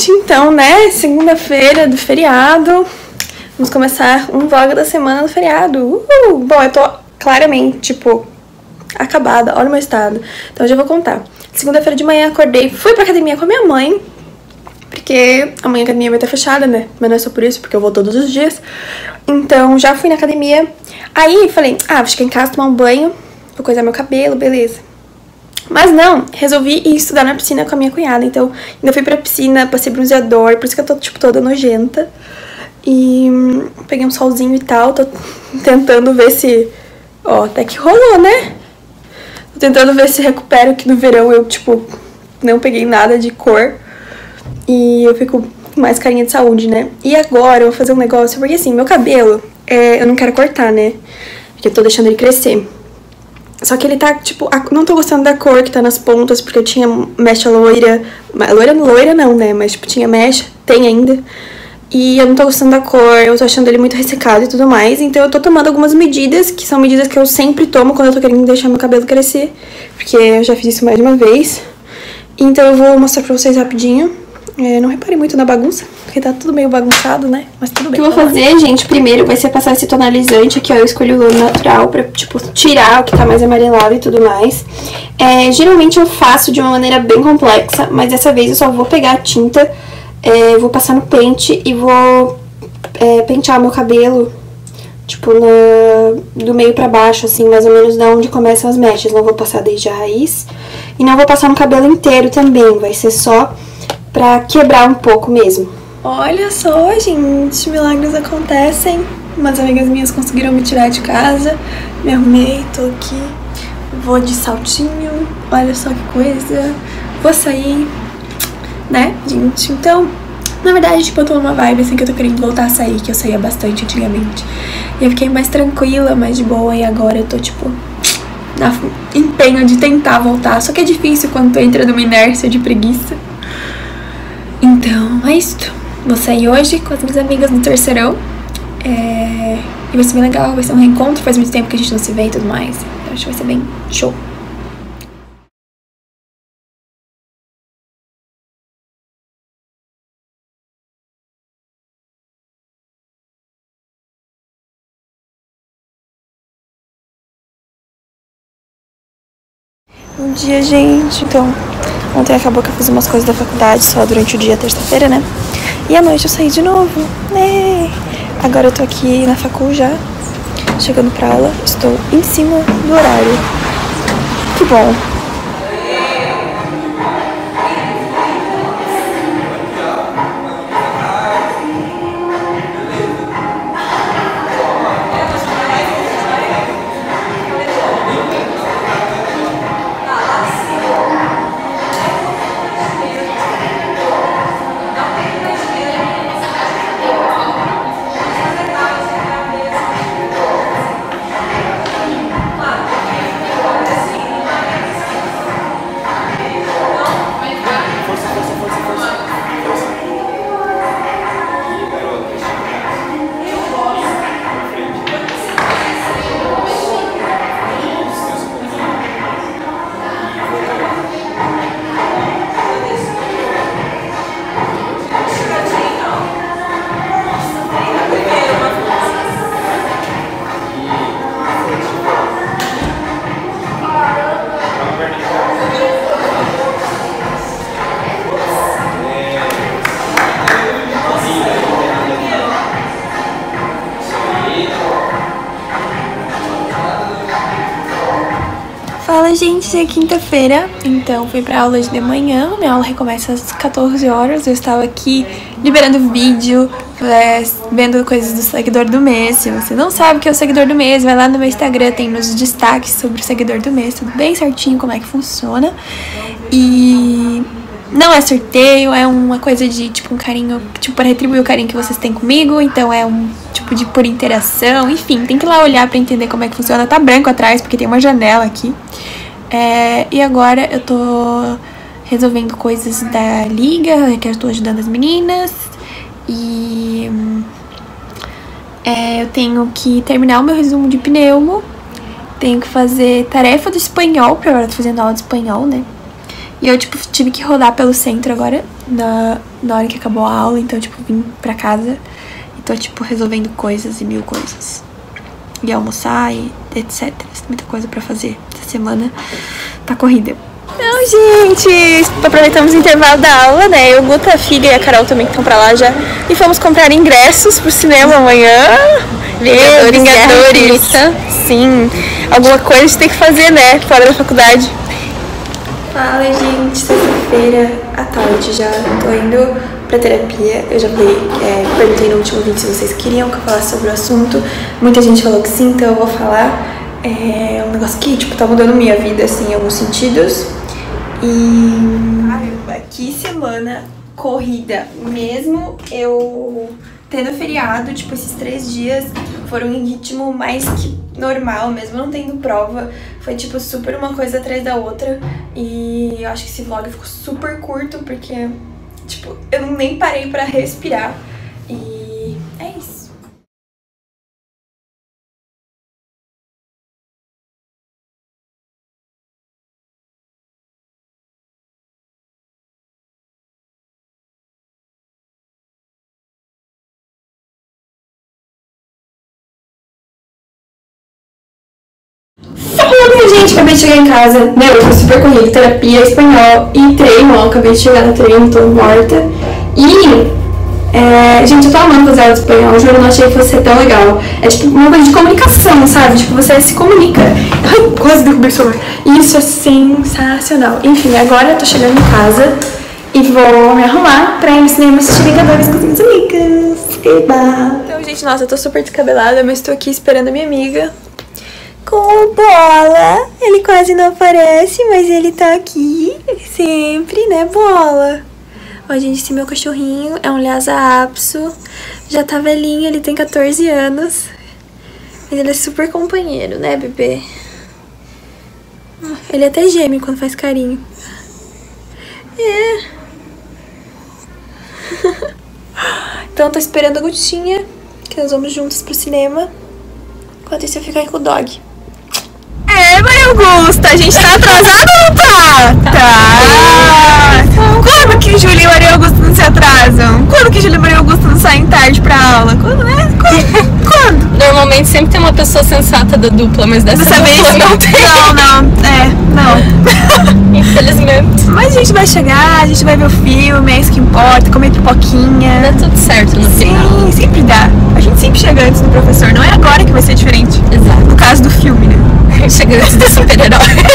gente, então, né, segunda-feira do feriado, vamos começar um vlog da semana do feriado. Bom, eu tô claramente, tipo, acabada, olha o meu estado, então eu já vou contar. Segunda-feira de manhã acordei, fui pra academia com a minha mãe, porque amanhã a academia vai estar fechada, né, mas não é só por isso, porque eu vou todos os dias. Então já fui na academia, aí falei, vou ficar em casa, tomar um banho, vou coisar meu cabelo, beleza. Mas não, resolvi ir estudar na piscina com a minha cunhada, então ainda fui pra piscina, passei bronzeador, por isso que eu tô, tipo, toda nojenta. E peguei um solzinho e tal, tô tentando ver se... Ó, até que rolou, né? Tô tentando ver se recupero, que no verão eu, tipo, não peguei nada de cor. E eu fico com mais carinha de saúde, né? E agora eu vou fazer um negócio, porque assim, meu cabelo, eu não quero cortar, né? Porque eu tô deixando ele crescer. Só que ele tá, tipo, não tô gostando da cor que tá nas pontas, porque eu tinha mecha loira. Loira não, né? Mas, tipo, tinha mecha, tem ainda. E eu não tô gostando da cor, eu tô achando ele muito ressecado e tudo mais. Então eu tô tomando algumas medidas, que são medidas que eu sempre tomo quando eu tô querendo deixar meu cabelo crescer. Porque eu já fiz isso mais de uma vez. Então eu vou mostrar pra vocês rapidinho. Não reparei muito na bagunça, porque tá tudo meio bagunçado, né? Mas tudo bem. O que eu vou fazer, gente, primeiro vai ser passar esse tonalizante aqui, ó. Eu escolhi o natural pra, tipo, tirar o que tá mais amarelado e tudo mais. Geralmente eu faço de uma maneira bem complexa, mas dessa vez eu só vou pegar a tinta, vou passar no pente e vou pentear meu cabelo, tipo, do meio pra baixo, assim, mais ou menos da onde começam as mechas. Não vou passar desde a raiz e não vou passar no cabelo inteiro também, vai ser só pra quebrar um pouco mesmo. Olha só, gente, milagres acontecem. Umas amigas minhas conseguiram me tirar de casa. Me arrumei, tô aqui. Vou de saltinho. Olha só que coisa. Vou sair, né, gente? Então, na verdade, tipo, eu tô numa vibe assim que eu tô querendo voltar a sair, que eu saía bastante antigamente. E eu fiquei mais tranquila, mais de boa. E agora eu tô, tipo, na empenho de tentar voltar. Só que é difícil quando tu entra numa inércia de preguiça. Então, é isso. Vou sair hoje com as minhas amigas no terceirão. E vai ser bem legal, vai ser um reencontro. Faz muito tempo que a gente não se vê e tudo mais. Então, acho que vai ser bem show. Bom dia, gente. Então, ontem acabou que eu fiz umas coisas da faculdade só durante o dia, terça-feira, né? E à noite eu saí de novo, né? Agora eu tô aqui na facul já, chegando pra aula. Estou em cima do horário. Que bom. Fala, gente, é quinta-feira, então fui pra aula de manhã, minha aula recomeça às 14 horas, eu estava aqui liberando vídeo, vendo coisas do seguidor do mês. Se você não sabe o que é o seguidor do mês, vai lá no meu Instagram, tem nos destaques sobre o seguidor do mês, tudo bem certinho como é que funciona. E não é sorteio, é uma coisa de, tipo, um carinho, tipo, para retribuir o carinho que vocês têm comigo, então é um tipo de por interação, enfim, tem que ir lá olhar pra entender como é que funciona. Tá branco atrás, porque tem uma janela aqui. E agora eu tô resolvendo coisas da liga, que eu tô ajudando as meninas. E eu tenho que terminar o meu resumo de pneumo. Tenho que fazer tarefa do espanhol, porque agora eu tô fazendo aula de espanhol, né? E eu, tipo, tive que rodar pelo centro agora. na hora que acabou a aula, então, tipo, vim pra casa e tô, tipo, resolvendo coisas e mil coisas. E almoçar e etc. Tem muita coisa pra fazer. Essa semana tá corrida. Não, gente, aproveitamos o intervalo da aula, né? Eu, Guta, a Figa e a Carol também que estão pra lá já. E fomos comprar ingressos pro cinema amanhã. Vingadores. Sim, alguma coisa a gente tem que fazer, né? Fora da faculdade. Fala, gente, sexta-feira à tarde já tô indo pra terapia. Eu já perguntei no último vídeo se vocês queriam que eu falasse sobre o assunto. Muita gente falou que sim, então eu vou falar. É um negócio que, tipo, tá mudando minha vida, assim, em alguns sentidos. E... caramba, que semana corrida. Mesmo eu tendo feriado, tipo, esses 3 dias foram em ritmo mais que normal, mesmo não tendo prova. Foi, tipo, super uma coisa atrás da outra. E eu acho que esse vlog ficou super curto, porque, tipo, eu nem parei pra respirar. E é isso. Fala, gente, acabei de chegar em casa. Meu, foi super corrido, terapia, espanhol e treino. Acabei de chegar no treino, tô morta. E, gente, eu tô amando fazer aula de espanhol. Juro, não achei que fosse ser tão legal. É tipo uma coisa de comunicação, sabe? Tipo, você se comunica. Ai, quase derrubei o celular. Isso é sensacional. Enfim, agora eu tô chegando em casa e vou me arrumar pra ir no cinema assistir Vingadores com as minhas amigas. Eba! Então, gente, nossa, eu tô super descabelada, mas tô aqui esperando a minha amiga. Com o Bola. Ele quase não aparece, mas ele tá aqui sempre, né, Bola? Ó, gente, esse meu cachorrinho é um Lhasa Apso. Já tá velhinho, ele tem 14 anos. Mas ele é super companheiro, né, bebê? Ele até geme quando faz carinho. É. Então eu tô esperando a Gutinha, que nós vamos juntos pro cinema. Enquanto isso eu fico aí com o dog. É, Maria Augusta, a gente tá atrasado ou não tá? Tá! Quando que Júlia e Maria Augusta não se atrasam? Quando que Júlia e Maria Augusta não saem tarde pra aula? Quando, né? Quando? Normalmente sempre tem uma pessoa sensata da dupla, mas dessa vez não tem. Não. Infelizmente. Mas a gente vai chegar, a gente vai ver o filme, é isso que importa, comer pipoquinha. Dá tudo certo no final. Sim, sempre dá. A gente sempre chega antes do professor, não é agora que vai ser diferente. Exato. No caso do filme, né? Chega antes do super-herói.